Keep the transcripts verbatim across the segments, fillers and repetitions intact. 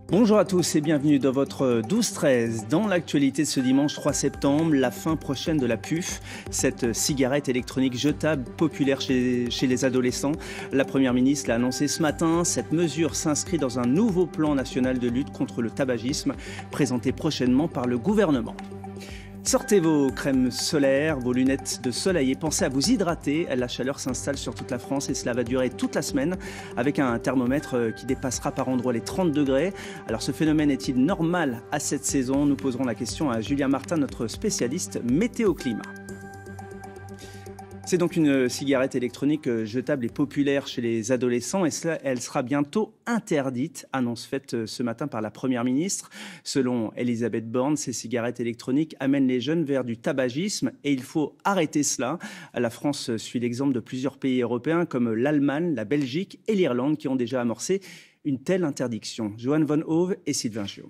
Bonjour à tous et bienvenue dans votre douze treize. Dans l'actualité de ce dimanche trois septembre, la fin prochaine de la P U F, cette cigarette électronique jetable populaire chez, chez les adolescents. La Première ministre l'a annoncé ce matin. Cette mesure s'inscrit dans un nouveau plan national de lutte contre le tabagisme, présenté prochainement par le gouvernement. Sortez vos crèmes solaires, vos lunettes de soleil et pensez à vous hydrater. La chaleur s'installe sur toute la France et cela va durer toute la semaine avec un thermomètre qui dépassera par endroits les trente degrés. Alors ce phénomène est-il normal à cette saison? Nous poserons la question à Julien Martin, notre spécialiste météo-climat. C'est donc une cigarette électronique jetable et populaire chez les adolescents et elle sera bientôt interdite, annonce faite ce matin par la Première ministre. Selon Elisabeth Borne, ces cigarettes électroniques amènent les jeunes vers du tabagisme et il faut arrêter cela. La France suit l'exemple de plusieurs pays européens comme l'Allemagne, la Belgique et l'Irlande qui ont déjà amorcé une telle interdiction. Joanne Von Hove et Sylvain Gio.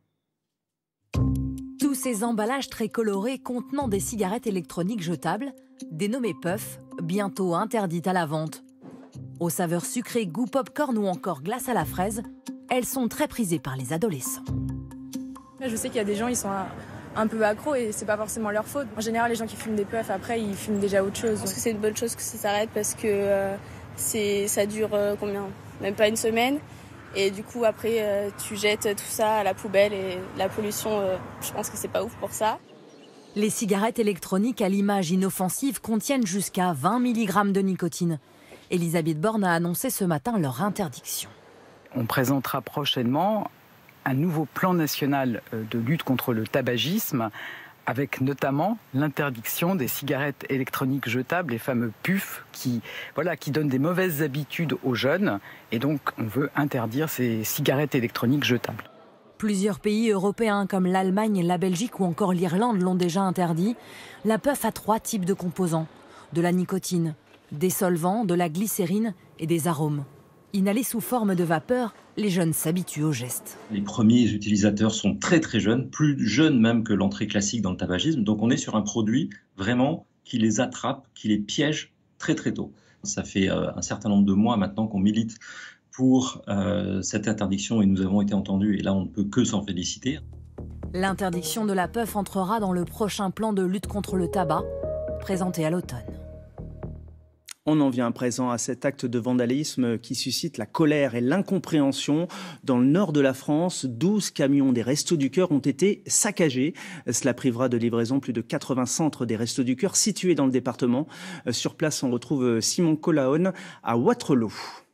Tous ces emballages très colorés contenant des cigarettes électroniques jetables, dénommées puffs, bientôt interdites à la vente. Aux saveurs sucrées, goût popcorn ou encore glace à la fraise, elles sont très prisées par les adolescents. Je sais qu'il y a des gens, ils sont un, un peu accros et c'est pas forcément leur faute. En général, les gens qui fument des puffs, après, ils fument déjà autre chose. Je pense que c'est une bonne chose que ça s'arrête parce que euh, c'est, ça dure euh, combien? Même pas une semaine. Et du coup, après, euh, tu jettes tout ça à la poubelle et la pollution, euh, je pense que c'est pas ouf pour ça. Les cigarettes électroniques à l'image inoffensive contiennent jusqu'à vingt milligrammes de nicotine. Elisabeth Borne a annoncé ce matin leur interdiction. On présentera prochainement un nouveau plan national de lutte contre le tabagisme, avec notamment l'interdiction des cigarettes électroniques jetables, les fameux P U F, qui, voilà, qui donnent des mauvaises habitudes aux jeunes. Et donc, on veut interdire ces cigarettes électroniques jetables. Plusieurs pays européens comme l'Allemagne, la Belgique ou encore l'Irlande l'ont déjà interdit. La puff a trois types de composants. De la nicotine, des solvants, de la glycérine et des arômes. Inhalés sous forme de vapeur, les jeunes s'habituent au geste. Les premiers utilisateurs sont très très jeunes, plus jeunes même que l'entrée classique dans le tabagisme. Donc on est sur un produit vraiment qui les attrape, qui les piège très très tôt. Ça fait euh, un certain nombre de mois maintenant qu'on milite pour euh, cette interdiction et nous avons été entendus et là on ne peut que s'en féliciter. L'interdiction de la puff entrera dans le prochain plan de lutte contre le tabac, présenté à l'automne. On en vient à présent à cet acte de vandalisme qui suscite la colère et l'incompréhension. Dans le nord de la France, douze camions des Restos du Cœur ont été saccagés. Cela privera de livraison plus de quatre-vingts centres des Restos du Cœur situés dans le département. Sur place, on retrouve Simon Colaone à Wattrelos.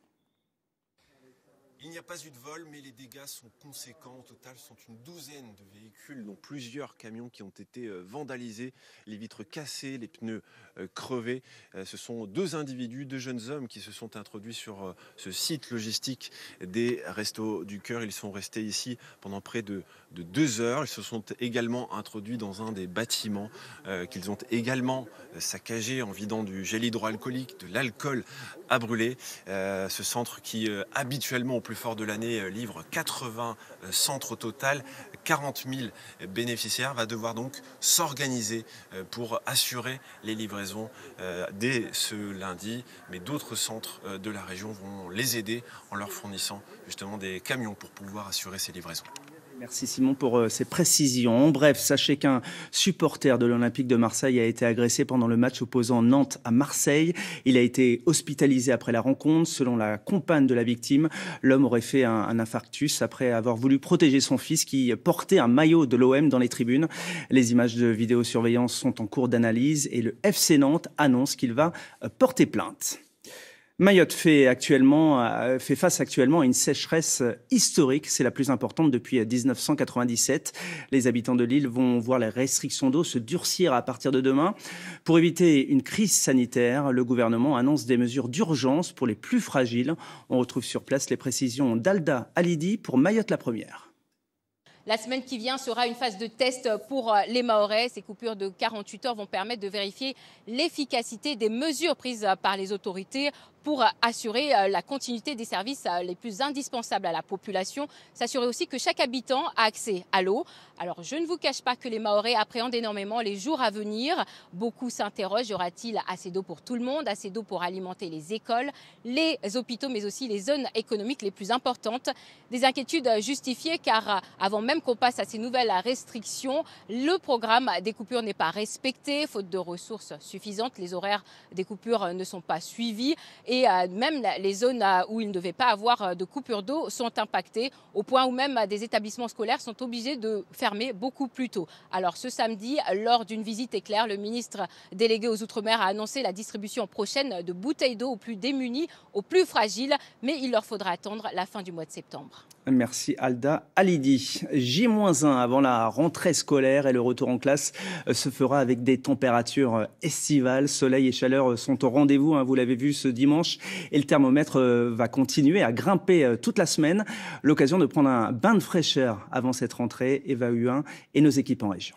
Il n'y a pas eu de vol, mais les dégâts sont conséquents. Au total, ce sont une douzaine de véhicules, dont plusieurs camions qui ont été vandalisés, les vitres cassées, les pneus crevés. Ce sont deux individus, deux jeunes hommes qui se sont introduits sur ce site logistique des Restos du Cœur. Ils sont restés ici pendant près de, de deux heures. Ils se sont également introduits dans un des bâtiments euh, qu'ils ont également saccagé en vidant du gel hydroalcoolique, de l'alcool à brûler. Euh, ce centre qui euh, habituellement au plus fort de l'année euh, livre quatre-vingts euh, centres au total, quarante mille bénéficiaires, va devoir donc s'organiser euh, pour assurer les livraisons euh, dès ce lundi. Mais d'autres centres euh, de la région vont les aider en leur fournissant justement des camions pour pouvoir assurer ces livraisons. Merci Simon pour euh, ces précisions. En bref, sachez qu'un supporter de l'Olympique de Marseille a été agressé pendant le match opposant Nantes à Marseille. Il a été hospitalisé après la rencontre. Selon la compagne de la victime, l'homme aurait fait un, un infarctus après avoir voulu protéger son fils qui portait un maillot de l'O M dans les tribunes. Les images de vidéosurveillance sont en cours d'analyse et le F C Nantes annonce qu'il va porter plainte. Mayotte fait, actuellement, fait face actuellement à une sécheresse historique. C'est la plus importante depuis dix-neuf cent quatre-vingt-dix-sept. Les habitants de l'île vont voir les restrictions d'eau se durcir à partir de demain. Pour éviter une crise sanitaire, le gouvernement annonce des mesures d'urgence pour les plus fragiles. On retrouve sur place les précisions d'Alda Alidi pour Mayotte la première. La semaine qui vient sera une phase de test pour les Mahorais. Ces coupures de quarante-huit heures vont permettre de vérifier l'efficacité des mesures prises par les autorités pour assurer la continuité des services les plus indispensables à la population, s'assurer aussi que chaque habitant a accès à l'eau. Alors je ne vous cache pas que les Mahorais appréhendent énormément les jours à venir. Beaucoup s'interrogent, y aura-t-il assez d'eau pour tout le monde, assez d'eau pour alimenter les écoles, les hôpitaux, mais aussi les zones économiques les plus importantes. Des inquiétudes justifiées car avant même qu'on passe à ces nouvelles restrictions, le programme des coupures n'est pas respecté, faute de ressources suffisantes. Les horaires des coupures ne sont pas suivis et même les zones où il ne devait pas avoir de coupure d'eau sont impactées, au point où même des établissements scolaires sont obligés de fermer beaucoup plus tôt. Alors ce samedi, lors d'une visite éclair, le ministre délégué aux Outre-mer a annoncé la distribution prochaine de bouteilles d'eau aux plus démunis, aux plus fragiles, mais il leur faudra attendre la fin du mois de septembre. Merci Alda Halidi. J moins un avant la rentrée scolaire et le retour en classe se fera avec des températures estivales. Soleil et chaleur sont au rendez-vous, hein, vous l'avez vu ce dimanche. Et le thermomètre va continuer à grimper toute la semaine. L'occasion de prendre un bain de fraîcheur avant cette rentrée. Eva Huin et nos équipes en région.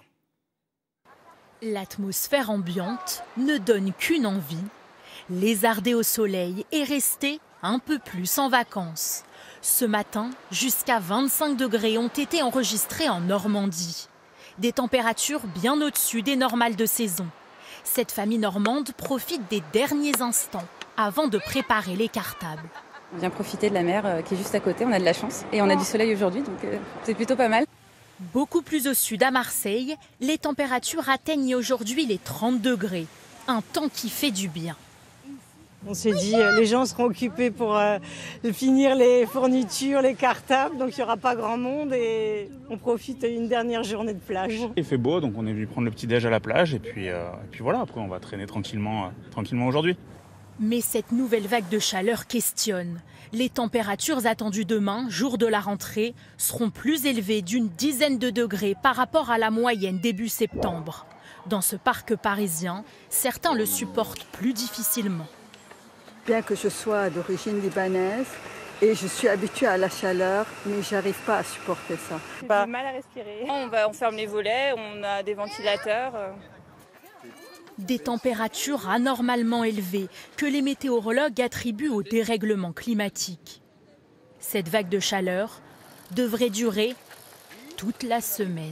L'atmosphère ambiante ne donne qu'une envie, lézarder au soleil et rester un peu plus en vacances. Ce matin, jusqu'à vingt-cinq degrés ont été enregistrés en Normandie. Des températures bien au-dessus des normales de saison. Cette famille normande profite des derniers instants avant de préparer les cartables. On vient profiter de la mer euh, qui est juste à côté, on a de la chance. Et on a du soleil aujourd'hui, donc euh, c'est plutôt pas mal. Beaucoup plus au sud, à Marseille, les températures atteignent aujourd'hui les trente degrés. Un temps qui fait du bien. On s'est dit, euh, les gens seront occupés pour euh, finir les fournitures, les cartables, donc il n'y aura pas grand monde et on profite d'une dernière journée de plage. Il fait beau, donc on est venu prendre le petit-déj à la plage et puis, euh, et puis voilà, après on va traîner tranquillement, euh, tranquillement aujourd'hui. Mais cette nouvelle vague de chaleur questionne. Les températures attendues demain, jour de la rentrée, seront plus élevées d'une dizaine de degrés par rapport à la moyenne début septembre. Dans ce parc parisien, certains le supportent plus difficilement. Bien que je sois d'origine libanaise et je suis habituée à la chaleur, mais j'arrive pas à supporter ça. J'ai du mal à respirer. On, va, on ferme les volets, on a des ventilateurs. Des températures anormalement élevées que les météorologues attribuent au dérèglement climatique. Cette vague de chaleur devrait durer toute la semaine.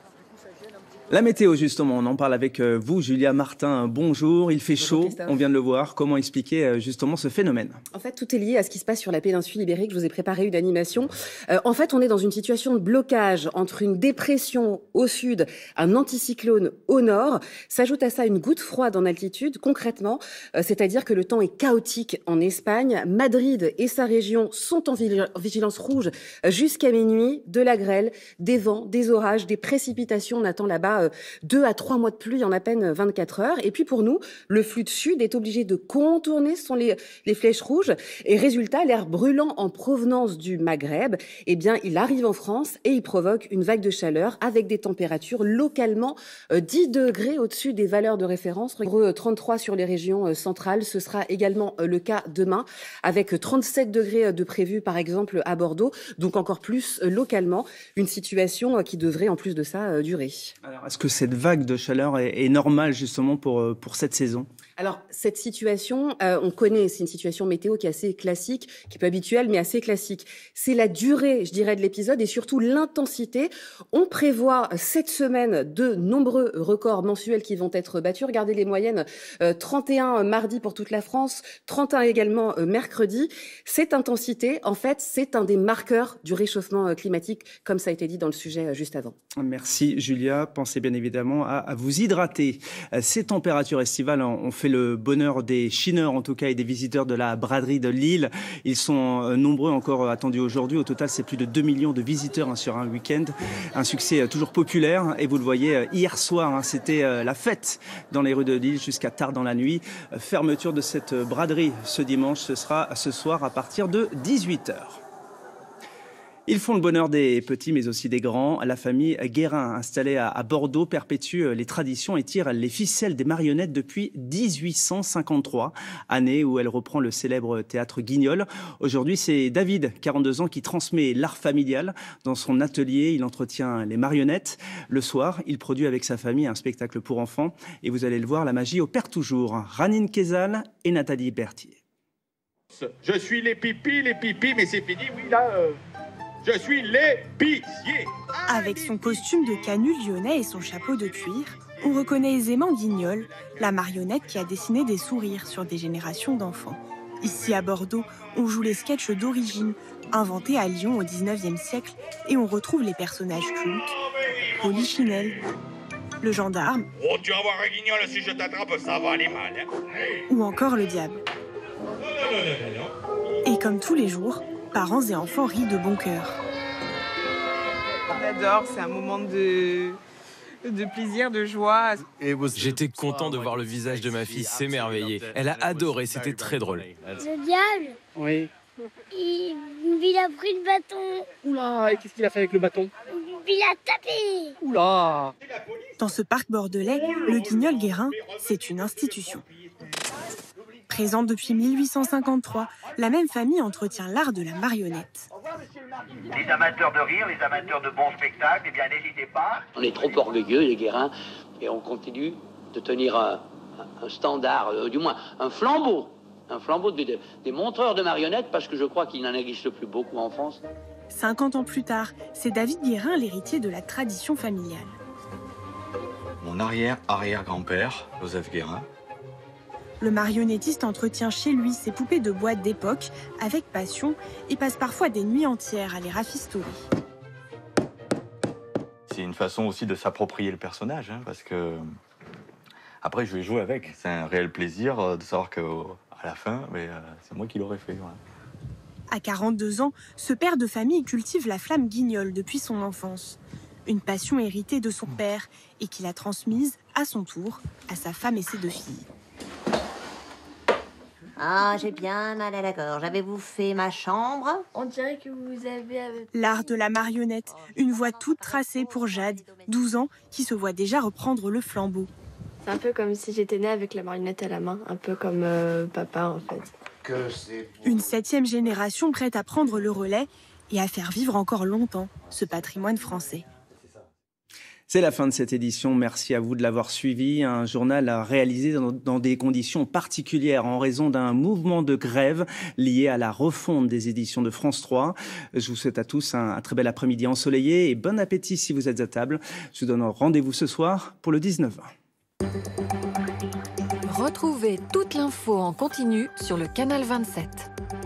La météo, justement, on en parle avec vous, Julia Martin. Bonjour, il fait chaud, on vient de le voir. Comment expliquer justement ce phénomène? En fait, tout est lié à ce qui se passe sur la péninsule ibérique. Je vous ai préparé une animation. Euh, en fait, on est dans une situation de blocage entre une dépression au sud, un anticyclone au nord. S'ajoute à ça une goutte froide en altitude, concrètement. Euh, c'est-à-dire que le temps est chaotique en Espagne. Madrid et sa région sont en vigilance rouge jusqu'à minuit. De la grêle, des vents, des orages, des précipitations. On attend là-bas deux à trois mois de pluie en à peine vingt-quatre heures. Et puis pour nous, le flux de sud est obligé de contourner ce sont les, les flèches rouges. Et résultat, l'air brûlant en provenance du Maghreb, eh bien, il arrive en France et il provoque une vague de chaleur avec des températures localement euh, dix degrés au-dessus des valeurs de référence. trente-trois sur les régions centrales. Ce sera également le cas demain avec trente-sept degrés de prévu, par exemple, à Bordeaux. Donc encore plus localement, une situation qui devrait en plus de ça durer. Alors, est-ce que cette vague de chaleur est, est normale justement pour, pour cette saison? Alors, cette situation, euh, on connaît, c'est une situation météo qui est assez classique, qui est pas habituelle, mais assez classique. C'est la durée, je dirais, de l'épisode et surtout l'intensité. On prévoit cette semaine de nombreux records mensuels qui vont être battus. Regardez les moyennes, euh, trente et un mardi pour toute la France, trente et un également euh, mercredi. Cette intensité, en fait, c'est un des marqueurs du réchauffement euh, climatique, comme ça a été dit dans le sujet euh, juste avant. Merci Julia. Pensez bien évidemment à, à vous hydrater. Ces températures estivales ont fait le bonheur des chineurs en tout cas et des visiteurs de la braderie de Lille. Ils sont nombreux encore attendus aujourd'hui. Au total, c'est plus de deux millions de visiteurs hein, sur un week-end. Un succès toujours populaire et vous le voyez hier soir, hein, c'était la fête dans les rues de Lille jusqu'à tard dans la nuit. Fermeture de cette braderie ce dimanche, ce sera ce soir à partir de dix-huit heures. Ils font le bonheur des petits, mais aussi des grands. La famille Guérin, installée à Bordeaux, perpétue les traditions et tire les ficelles des marionnettes depuis dix-huit cent cinquante-trois, année où elle reprend le célèbre théâtre Guignol. Aujourd'hui, c'est David, quarante-deux ans, qui transmet l'art familial. Dans son atelier, il entretient les marionnettes. Le soir, il produit avec sa famille un spectacle pour enfants. Et vous allez le voir, la magie opère toujours. Ranine Kezal et Nathalie Berthier. Je suis les pipis, les pipis, mais c'est fini, oui, là, euh, je suis l'épicier. Avec son costume de canut lyonnais et son chapeau de cuir, on reconnaît aisément Guignol, la marionnette qui a dessiné des sourires sur des générations d'enfants. Ici à Bordeaux, on joue les sketchs d'origine, inventés à Lyon au dix-neuvième siècle, et on retrouve les personnages cultes, Polichinelle, le gendarme, Oh, tu vas voir un Guignol, si je t'attrape, ça va aller mal. Hein. ou encore le diable. Et comme tous les jours, parents et enfants rient de bon cœur. On adore, c'est un moment de, de plaisir, de joie. J'étais content de voir le visage de ma fille s'émerveiller. Elle a adoré, c'était très drôle. Le diable, Oui. il, il a pris le bâton, Oula, et qu'est-ce qu'il a fait avec le bâton? il a tapé. Oula. Dans ce parc bordelais, le Guignol Guérin, c'est une institution. Présente depuis mille huit cent cinquante-trois, la même famille entretient l'art de la marionnette. Les amateurs de rire, les amateurs de bons spectacles, eh bien n'hésitez pas. On est trop orgueilleux, les Guérins, et on continue de tenir un, un standard, euh, du moins un flambeau, un flambeau de, de, des montreurs de marionnettes, parce que je crois qu'il n'en existe plus beaucoup en France. cinquante ans plus tard, c'est David Guérin l'héritier de la tradition familiale. Mon arrière-arrière-grand-père, Joseph Guérin. Le marionnettiste entretient chez lui ses poupées de bois d'époque avec passion et passe parfois des nuits entières à les rafistoler. C'est une façon aussi de s'approprier le personnage, hein, parce que après je vais jouer avec. C'est un réel plaisir de savoir qu'à la fin, mais, euh, c'est moi qui l'aurais fait. Voilà. À quarante-deux ans, ce père de famille cultive la flamme guignol depuis son enfance. Une passion héritée de son père et qu'il a transmise, à son tour, à sa femme et ses deux filles. Ah, j'ai bien mal à la gorge. Avez-vous fait ma chambre? On dirait que vous avez... L'art de la marionnette, une voie toute tracée pour Jade, douze ans, qui se voit déjà reprendre le flambeau. C'est un peu comme si j'étais née avec la marionnette à la main, un peu comme euh, papa en fait. Que c'est Une septième génération prête à prendre le relais et à faire vivre encore longtemps ce patrimoine français. C'est la fin de cette édition. Merci à vous de l'avoir suivi. Un journal réalisé dans, dans des conditions particulières en raison d'un mouvement de grève lié à la refonte des éditions de France trois. Je vous souhaite à tous un, un très bel après-midi ensoleillé et bon appétit si vous êtes à table. Je vous donne rendez-vous ce soir pour le dix-neuf vingt. Retrouvez toute l'info en continu sur le canal vingt-sept.